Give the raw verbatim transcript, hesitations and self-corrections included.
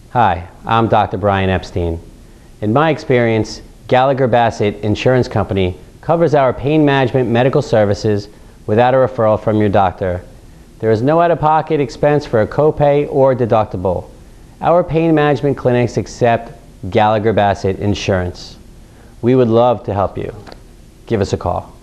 Hi, I'm Doctor Brian Epstein. In my experience, Gallagher Bassett Insurance Company covers our pain management medical services without a referral from your doctor. There is no out-of-pocket expense for a copay or deductible. Our pain management clinics accept Gallagher Bassett Insurance. We would love to help you. Give us a call.